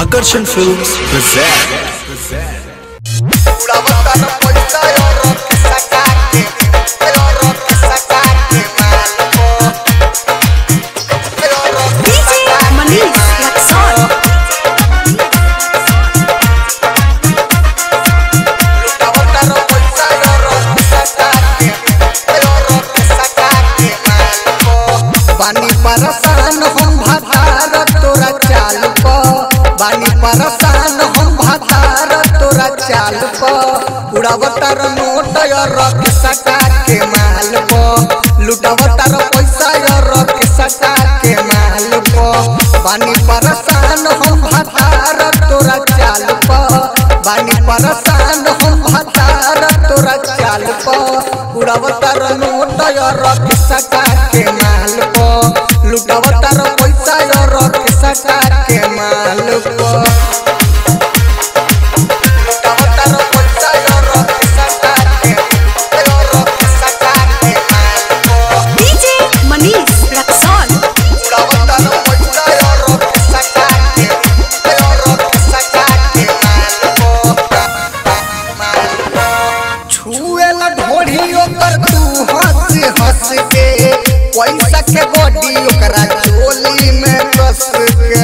Akarshan Films present. बानी परसान हम भातार तोरा चाल प बानी परसान हम भातार तोरा चाल प उड़ावतार नोट रख सका के माल प लुटावतार पैसा रख सका के माल प बानी परसान हम भातार तोरा चाल प बानी परसान हम भातार तोरा चाल प उड़ावतार नोट रख सका के माल प लुटावतार पैसा रख सका के माल प लुटावतार पैसा रख सका के माल प डीजे मनीष रक्सौल उड़ावतार पैसा रख सका के माल प छुएला ढोढ़ी ओकर तू हंस हंस के पैसा के बॉडी ओकरा चोली में कस के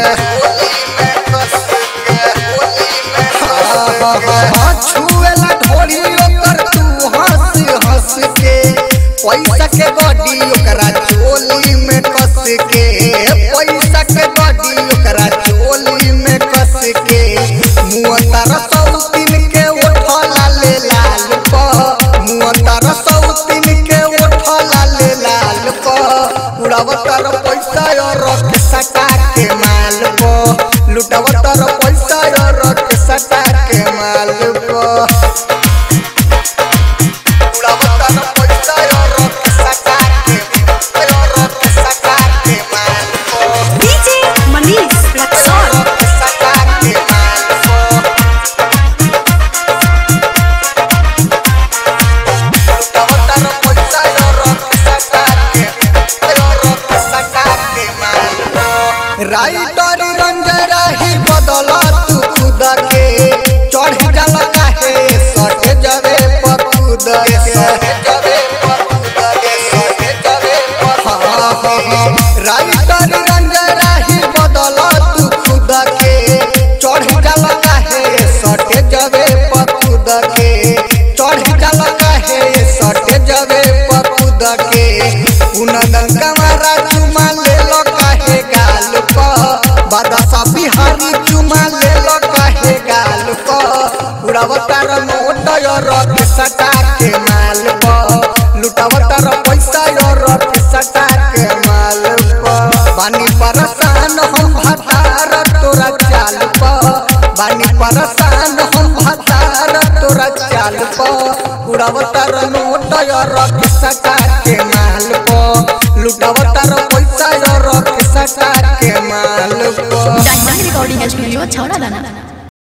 छुएला ढोढ़ी ओकर तू हंस हंस के पैसा के बॉडी ओकरा चोली में कस के पैसा के बॉडी ओकरा चोली में कस के मुँह तारा सौतीन के उठला ले लाल प मुँह तारा सौतीन के उठला ले लाल प उड़ावतार पैसा रख सका के माल प लुटावतार पैसा रख सका के माल प उड़ावतार पैसा रख सका के माल प डीजे मनीष रक्सौल रख सका के माल प लुटावतार पैसा रख सका के माल प राइटर रंजरा ही बदल तू खुद के चढ़ जल काहे सट जवे पकुद राइटर रंजरा ही बदल तू खुद के चढ़ जल काहे सट जवे पकुद के चढ़ जल काहे सट जवे पकुद के उनदन कमरा चुमा ले लो काहे गाल प बादशा बिहारी चुमा ले लो काहे गाल प उड़ावतार नोट रख सका के माल प लुटावतार पैसा रख सका के माल प बानी परसान हम भातार तोरा चाल प बानी परसान हम भातार तोरा चाल प उड़ावतार नोट रख सका के माल प लुटावतार पैसा रख सका के माल प डायमंड रिकॉर्डिंग स्टूडियो छौड़ा दाना।